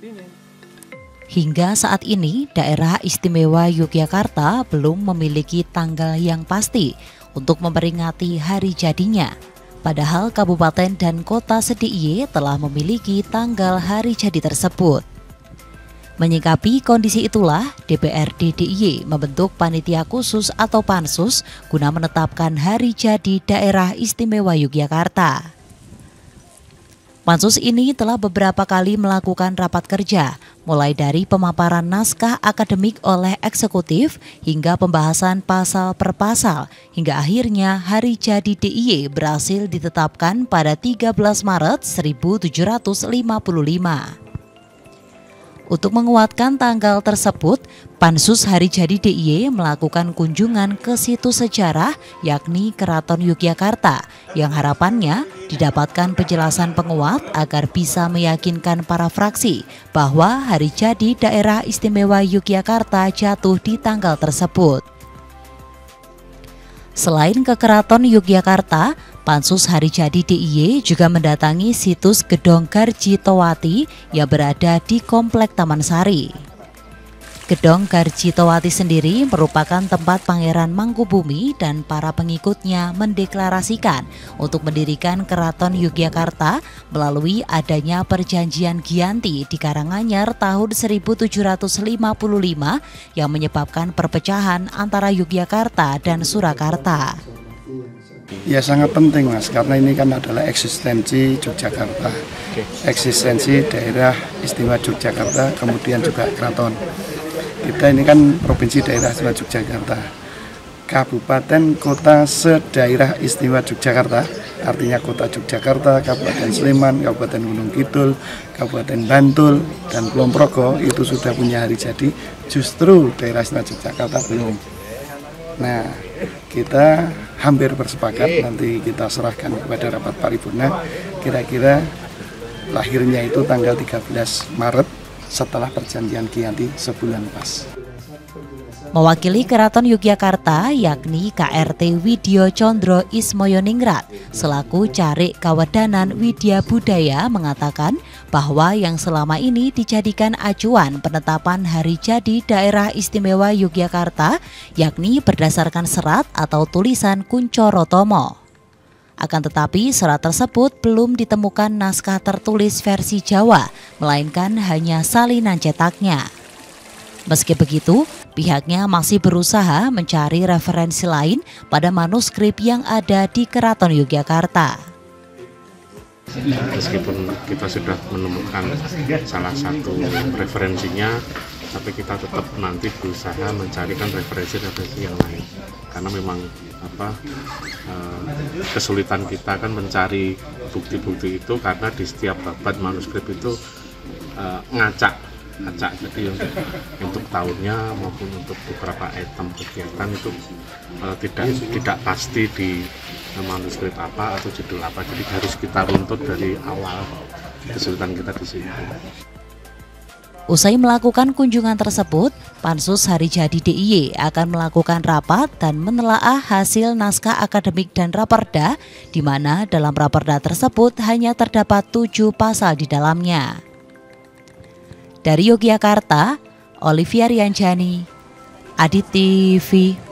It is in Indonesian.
Hingga saat ini, Daerah Istimewa Yogyakarta belum memiliki tanggal yang pasti untuk memperingati hari jadinya. Padahal kabupaten dan kota se-DIY telah memiliki tanggal hari jadi tersebut. Menyikapi kondisi itulah, DPRD DIY membentuk panitia khusus atau pansus guna menetapkan hari jadi Daerah Istimewa Yogyakarta. Pansus ini telah beberapa kali melakukan rapat kerja, mulai dari pemaparan naskah akademik oleh eksekutif hingga pembahasan pasal per pasal, hingga akhirnya hari jadi DIY berhasil ditetapkan pada 13 Maret 1755. Untuk menguatkan tanggal tersebut, Pansus Hari Jadi DIY melakukan kunjungan ke situs sejarah yakni Keraton Yogyakarta yang harapannya didapatkan penjelasan penguat agar bisa meyakinkan para fraksi bahwa hari jadi Daerah Istimewa Yogyakarta jatuh di tanggal tersebut. Selain ke Keraton Yogyakarta, Pansus Hari Jadi DIY juga mendatangi situs Gedong Garjitowati yang berada di Komplek Taman Sari. Gedong Garjitowati sendiri merupakan tempat Pangeran Mangkubumi dan para pengikutnya mendeklarasikan untuk mendirikan Keraton Yogyakarta melalui adanya perjanjian Giyanti di Karanganyar tahun 1755 yang menyebabkan perpecahan antara Yogyakarta dan Surakarta. Ya sangat penting Mas, karena ini kan adalah eksistensi Yogyakarta, eksistensi Daerah Istimewa Yogyakarta, kemudian juga keraton. Kita ini kan Provinsi Daerah Istimewa Yogyakarta, Kabupaten Kota se-Daerah Istimewa Yogyakarta, artinya Kota Yogyakarta, Kabupaten Sleman, Kabupaten Gunung Kidul, Kabupaten Bantul, dan Kulon Progo itu sudah punya hari jadi, justru Daerah Istimewa Yogyakarta belum. Nah, kita hampir bersepakat, nanti kita serahkan kepada rapat paripurna, kira-kira lahirnya itu tanggal 13 Maret setelah perjanjian Giyanti sebulan pas. Mewakili Keraton Yogyakarta yakni KRT Widyo Condro Ismoyoningrat selaku Carik Kawedanan Widya Budaya mengatakan bahwa yang selama ini dijadikan acuan penetapan hari jadi Daerah Istimewa Yogyakarta yakni berdasarkan serat atau tulisan Kuncoro Tomo. Akan tetapi serat tersebut belum ditemukan naskah tertulis versi Jawa, melainkan hanya salinan cetaknya. Meski begitu, pihaknya masih berusaha mencari referensi lain pada manuskrip yang ada di Keraton Yogyakarta. Meskipun kita sudah menemukan salah satu referensinya, tapi kita tetap nanti berusaha mencarikan referensi-referensi yang lain. Karena memang kesulitan kita kan mencari bukti-bukti itu karena di setiap babat manuskrip itu ngacak, jadi untuk tahunnya maupun untuk beberapa item kegiatan itu tidak pasti di manuskrip apa atau judul apa, jadi harus kita runtut dari awal. Kesulitan kita di sini. Usai melakukan kunjungan tersebut, Pansus Hari Jadi DIY akan melakukan rapat dan menelaah hasil naskah akademik dan raperda, di mana dalam raperda tersebut hanya terdapat 7 pasal di dalamnya. Dari Yogyakarta, Olivia Rianjani, Adit TV.